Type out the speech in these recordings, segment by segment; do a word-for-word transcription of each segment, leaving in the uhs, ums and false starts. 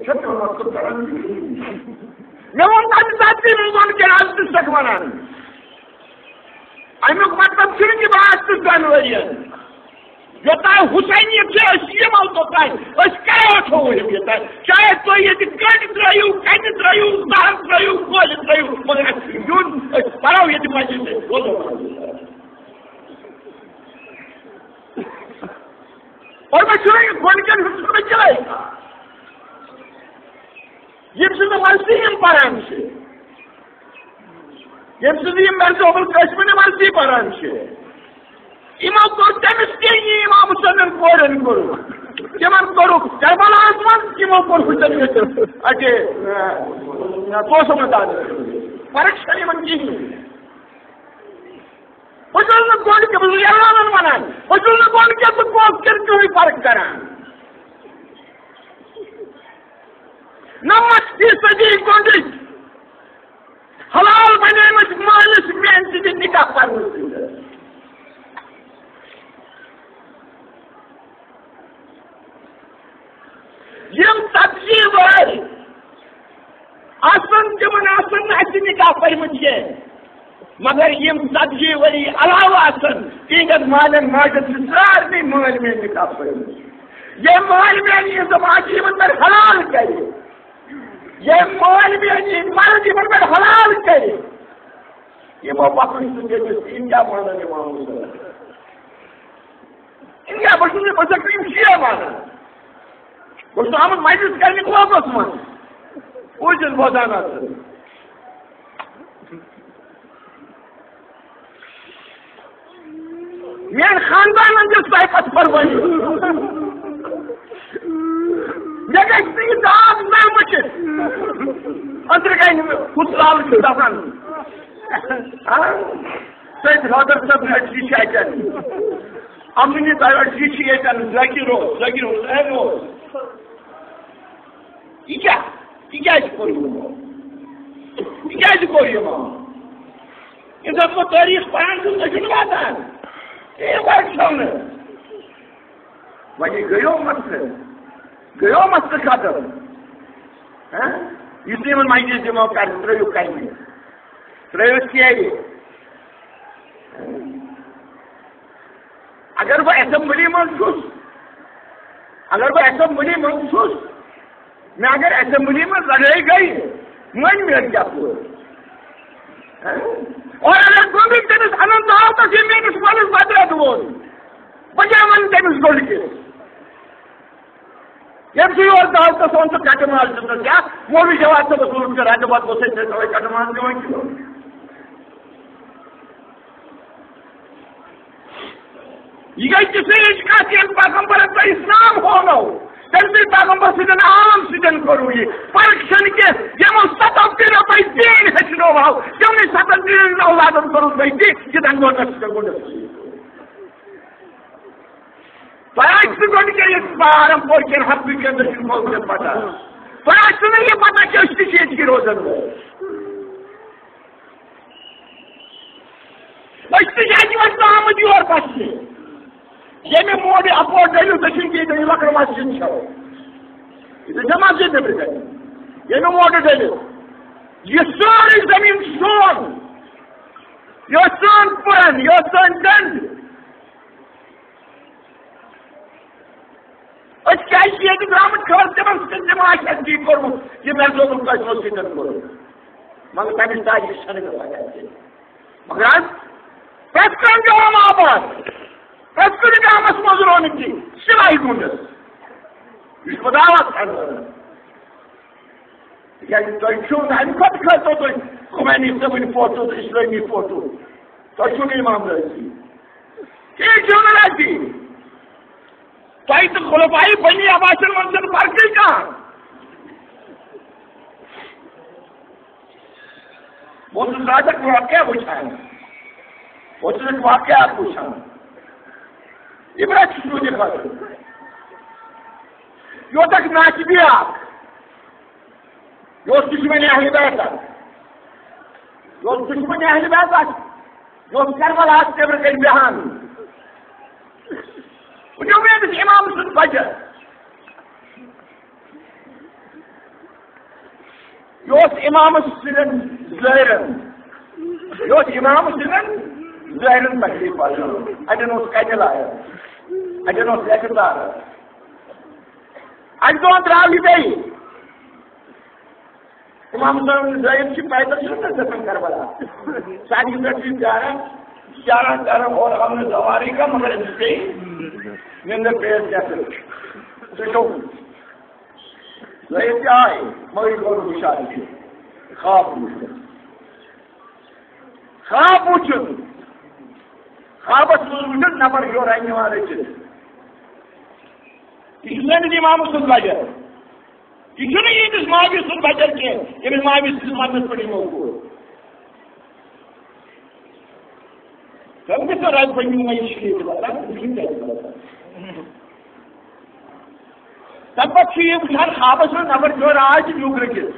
मे वो तक वन अमुक मतलब कि बात दन वरियन योता हुसैनियत यमो तोतान करो थो चाहे तुम ये कट त्रू कट त्रू दाल त्रू गोल त्रू मगर यून पढ़ो ये मस्जिद और मैं गोलकन में चलाएगा ये मर्जी पढ़ान से ये मर्जोबल कश्मीर मर्जी पढ़ान से इमो कोर तमिस के इमाम हुसैन कोरन कोर जमन कोर करबला मन इमो कोर हुसैन अटे तो समझदार परीक्षा मन की हुसैन कोन के बुजुर्गन मनान हुसैन कोन के तो कोस कर कोई फर्क करा नमक की सजी कोंडी हलाल बने मत मालिस में से निकाह पर यम सब्जी वर आसन जमन आसन अच्छी निकाह पर मुझे मगर यम सब्जी वरी अलावा आसन तीगत मालन माजत सार भी माल में निकाह पर ये माल में ये समाज जीवन पर हलाल करे ये माल में ये माल जीवन पर हलाल करे ये वो पकड़ी सुनके इंडिया माना ने मानो इंडिया बसने बस क्रीम किया माना उस आमद माइजिस करने को वापस मान वो जिस बोधाना था मेरे खानदान अंदर साइपत पर बनी जगह इतनी दाद में मचे अंदर कहीं कुछ लाल के दाफन हाँ सैद रादर सब अच्छी शायद अम्मी तार अच्छी शायद जाकी रो जाकी रो है रो İki, iki acı koyuyor mu? İki acı koyuyor mu? İnsan bu tarih paransız acını vatan. İyi var sonra. Vay görüyor musun? Görüyor musun kadın? Ha? Yüzümün mayıcı demokrat sırayı kaymıyor. Sırayı siyahı. Agar bu assembly mahsus, agar bu assembly mahsus, मैं अगर assembly में लड़ाई गई मन मिल गया और अगर Govind tennis अनंत आओ तो फिर मैं इस वाले बदला दूँ पजामन टेनिस गोल के जब भी और दाल तो सोन तो काटे मार चुका क्या वो भी जवाब तो वसूल कर रहा है बात वो से तो काटे मार दे वही क्यों ये किसी इसका तीन पैगंबर का इस्लाम हो ना तभी पैगंबर सिजन आम सिजन करूँगी परीक्षण के ये मुस्तफ़ी ने भाई तीन है चुनाव भाव क्यों नहीं स्वतंत्र औलादन करूँ भाई थी कि दंगों ने सिजन परीक्षण के इस बारम पोर के हाथ भी के अंदर चुनाव के पता परीक्षण ने ये पता कि उसकी चीज की रोजन है उसकी चीज की वस्तु आमदी और पश्चिम ये में मोदी अपोर्ट डेलू दक्षिण की इतनी वक्र मासिन छो इसे जमा से दे बेटा ये में मोदी डेलू ये सारी जमीन सोन ये सोन पुरन ये सोन दंड और क्या ये कि ग्रामीण खर्च जब हम जमा शक्ति करूँ ये मैं जो उनका सोच कर करूँ मगर तभी ताज इच्छा नहीं कर पाया मगर पैसा जो हम आबाद Eskuri kamas mazuroni ki, silahı kundur. Üç budavat kandır. Yani doyçun, hani kapı kaldı doy. Kumeni istemini foto, İslami foto. Doyçun imamları ki. Ki cümleler ki. Doyçun khulafai bani abaşın manzır farkı ka. वो तो राजक वाक्य पूछा वो तो वाक्य पूछा इब्राहिम शुरू देखा यो तक नाच भी आप यो दुश्मन अहल बैत यो दुश्मन अहल बैत यो करबला कब्र कर बयान जो में इमाम सुन बजर यह इमाम सिंदन ज़ाहिरन यह इमाम सिंदन ज़ाहिरन तकलीफ वाला अजन कन लाया अजन इकदार अज दो द्राव यह इमाम ज़ाहिर पैदल करबला सारी चारान चारान चारान और हमने सवारी का मगर निंदर पेश कैसे ज़ाहिर आए मगर गौर विशाल ख्वाब ख्वाब वुचन ख्वाबस वुचन नफर जो रंग वाले यह इमाम सुन वजह यह यीस मावी सुन वजह कह यमिस मावी मदद पे मौकूल तो रज तब पे वुचान ख्वाबस में नफर जो आज यूक रखित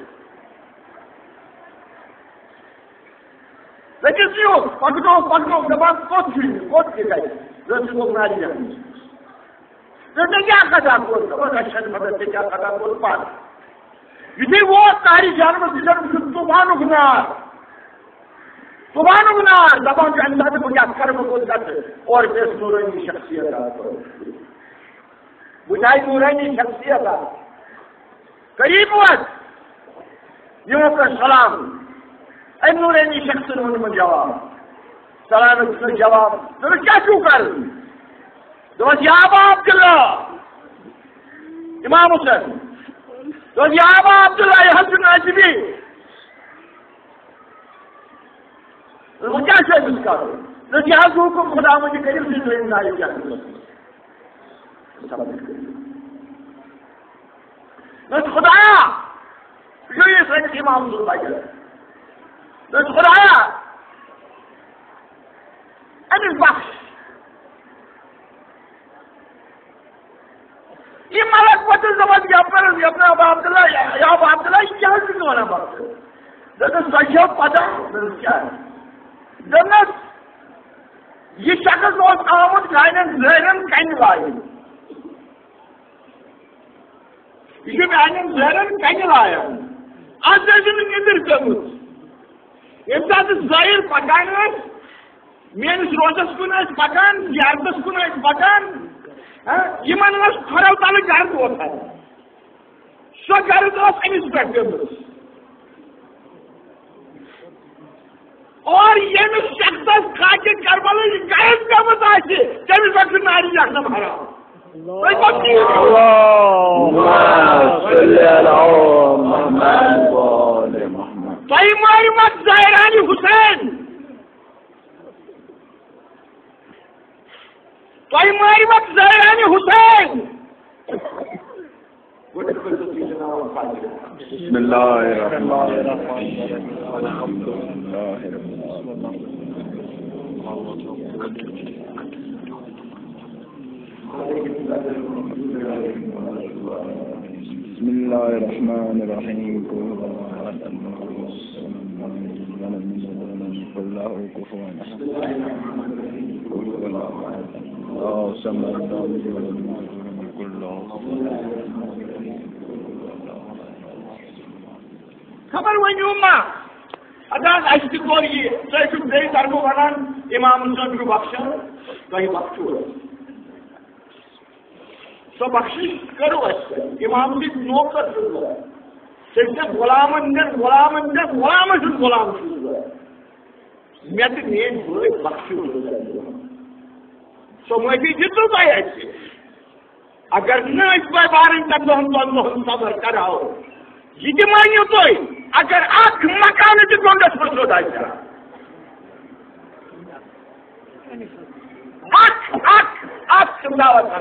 रखिस यूक पकड़ो पकड़ो दपान कोत कोत रस नारी तो क्या खता कोल मदद क्या खता कोल पान यु वो तारी जानवर तूफान नार तूफान नार दपान अंदाज बह क्या कर और बेस नूरानी शख्सियत बुझाई नूरानी शख्सियत करीब वत यो कर सलाम अम नूरानी शख्स ने जवाब सलाम जवाब तो क्या क्यों कर तो या अबा अब्दुल्ला इमाम हुसैन तो या अबा अब्दुल्ला यह हसन अजबी वो क्या से उसका तो क्या हुकुम खुदा मुझे करीब से तो ना क्या बस खुदाया जो ये सच इमाम हुसैन भाई बस खुदाया अनिल बख्श ये मलक पतल जमान यपर यपर अबा अब्दुल्ला या अबा अब्दुल्ला क्या होना बात है सच पता क्या है जन्नत ये शख्स आमुद गायन ज़हरन कन लायन यह गायन ज़हरन कन लायन आज निंदर गमुत ये ज़ाहिर पकान मेस रोजस कुन पकान यारदस कुन पकान इन खरव तल गर्द वोता सो गर्द अमिस पे और यमिस शख्स खाके करबल गर्द गमत तमिस पे नारी रखना हराम तुम मारियो मत ज़ाहिरानी हुसैन तुम मारियो मत ज़ाहिरानी हुसैन बिस्मिल्लाहिर्रहमानिर्रहीम खबर वनु मा अदान अस्त कोर ये तुम बे तरफ वन इमाम हुसैन को बख्शो तुम बख्शो सो बख्शिश करो इमाम की नौकर से गुलामन ने गुलामन ने गुलाम गुलाम मे तो मेन भाई बख्शो सो माफी दितो तुम अगर न बारन तक दोन दोन सबर कराओ यह मानियो तुम अगर अख मकान तो गोंडस पर सोदा अख अख अख दावत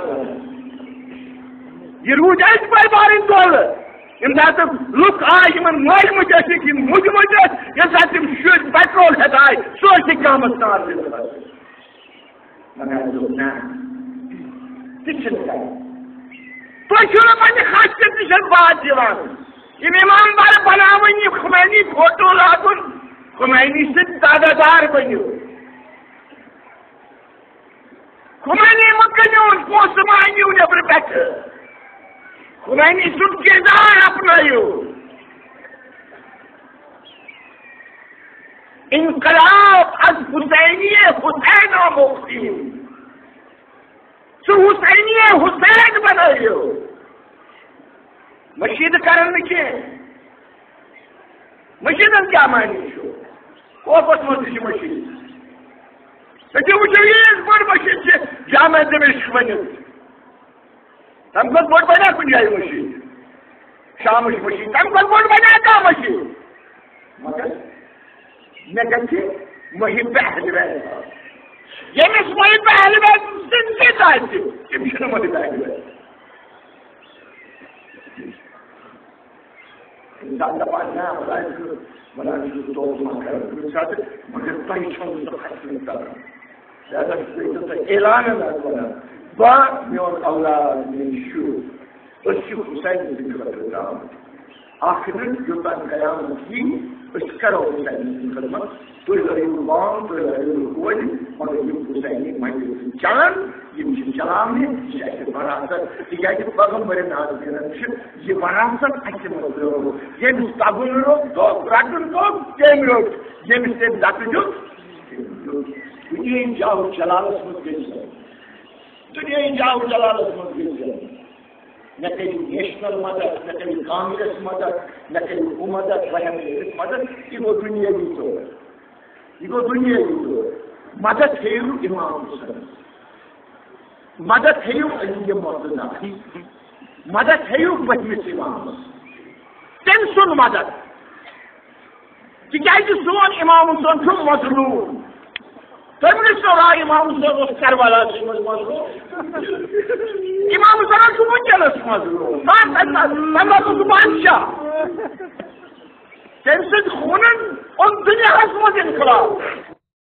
यह रूज अ बारन दोल यम सात लुक आय इन मल मुझ मुझ मुझ ये सात तुम शुर पेट्रोल हेत आय सोच काम तार तुम पे खासियत नश बात दिवान यम इमाम बार बनावन यह खुमैनी फोटो लागुन खुमैनी से दादादार बनो खुमैनी मकनो पोस मांगो नबर पे खुमैनी सुन किरदार अपनायो इनकलाब अज हुसैनी हुसैन मुक्ति सह हुसैनी हुसैन बनायो मशीद करन के मशीदन क्या मानी कोपस मज मशीद तो वो ये बड़ मशीद जामा दमिश्क वन तम खुद बोट बना कुछ जाए मशीद शाम मशीद तम खुद बोट बना का मशीद मगर मे गि महिम पहल यमिस महिम पहल जिंदगी तम महिम पहल इंसान दपान ना बना तो मगर तह ऐलान बा मोन औलाद मेन शुर हुसैन खदमत आखिर योतान कयामत यी करो हुसैन खदमत तुम लड़ू बान तुम लड़ू कोल मगर यम हुसैन मन चलान यम चलान यह वरासत तक पैगम्बर नाज कर यह वरासत अत मो यमिस तगुन रोक रटन रोक तम रोक यमिस तम दत दुत दुनिया जाओ जलालस मज दुनिया जाओ जलालस मज न करू नेशनल मदद न करू कांग्रेस मदद न करू मदद वह मदद यह गो दुनियावी तौर यह गो दुनियावी तौर मदद हेयू इमाम हुसैन मदद हेयू अली मुर्तजा मदद हेयू बहमिस इमाम तम सुन मदद तिज सोन इमाम हुसैन मजलूम तुम राय इमाम हुसैन करबला मजलूम इमाम हुसैन वनस मजलूम बादशाह तम सद खून दुनिया मज इनकलाब